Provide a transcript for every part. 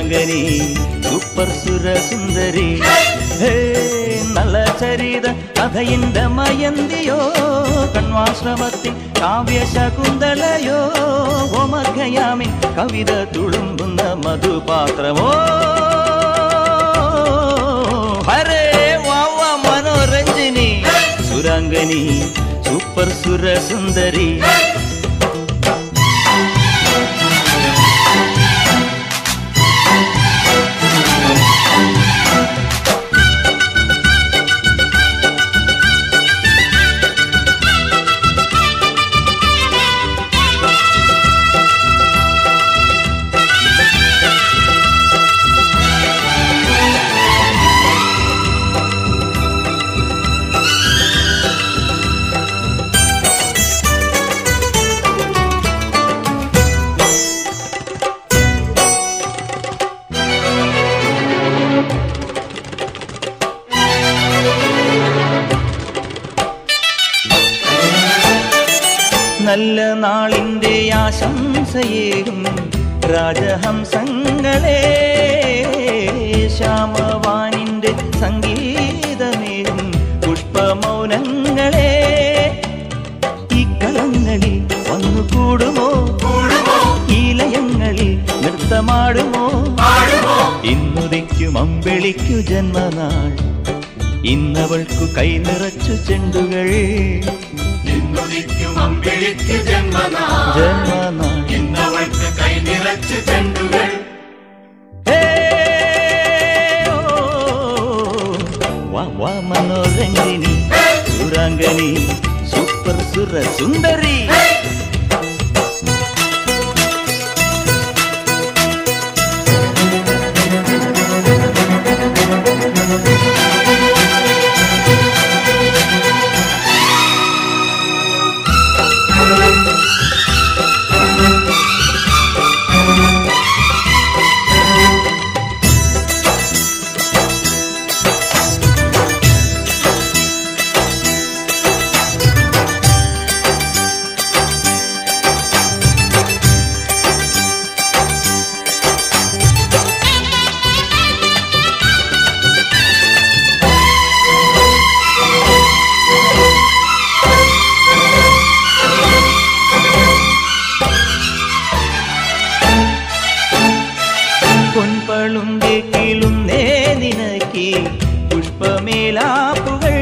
Surangani super സുരസുന്ദരി ഹേ നല്ല ചരിത കഥയിന്റെ മയന്തിയോ കണ്വാശ്രമത്തിൽ കാവ്യശകുന്തളയോ ഓമർഘയാമിൻ കവിത തുളുമ്പുന്ന മധുപാത്രമോ ഹരേ വാവ മനോരഞ്ജിനി സുരാംഗനി സൂപ്പർ സുരസുന്ദരി നല്ല നാളിൻ്റെ ആശംസയേകും രാജഹംസങ്ങളെ ശ്യാമവാനിൻ്റെ സംഗീതമേകും പുഷ്പമൗനങ്ങളെ ഈ കളങ്ങളിൽ വന്നുകൂടുമോ ഈ ലയങ്ങളിൽ നൃത്തമാടുമോ ഇന്നുദിക്കും അമ്പിളിക്കു ജന്മനാൾ ഇന്നവൾക്കു കൈ നിറച്ചു ചെണ്ടുകൾ ഇന്നവൾക്ക് കൈ നിറച്ചു ചെണ്ടുകൾ മനോരഞ്ജിനി സുരാംഗനി സൂപ്പർ സുരസുന്ദരി പൊൻപളുങ്കെ കീളുന്നേ നിനക്കി പുഷ്പമേലാപ്പുകൾ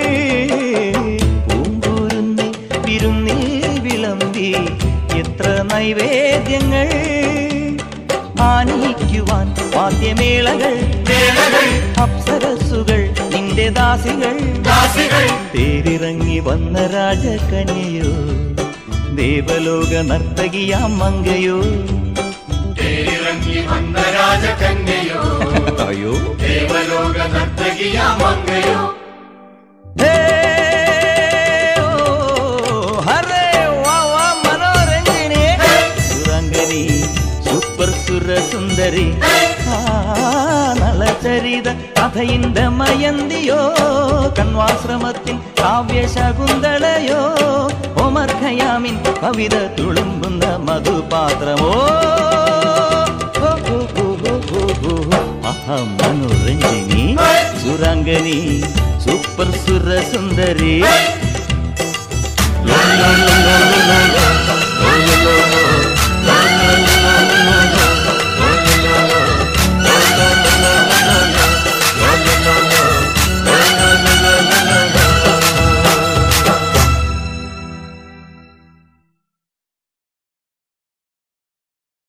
പൂങ്കൂരുന്നി വിരുന്നിൽ വിളമ്പി എത്ര നൈവേദ്യങ്ങൾ ആനയിക്കുവാൻ വാദ്യമേളകൾ അപ്സരസുകൾ നിന്റെ ദാസികൾ തേരിറങ്ങി വന്ന രാജകന്യയോ ദേവലോക നർത്തകിയാം മങ്കയോ വന്ന രാജകന്യയോ അയ്യോ ദേവലോക നർത്തകിയാമങ്ങയോ ഹരേ വാവ മനോരഞ്ജിനി സുരാംഗനി സൂപ്പർ സുരസുന്ദരി നളചരിത കഥയിന്റെ മയന്തിയോ കണ്വാശ്രമത്തിൽ കാവ്യശകുന്തളയോ ഓമർഘയാമിൻ കവിത തുളുമ്പുന്ന മധുപാത്രമോ മനോരഞ്ജിനി സുരാംഗനി സൂപ്പർ സുരസുന്ദരി la la la la la la la la la la la la la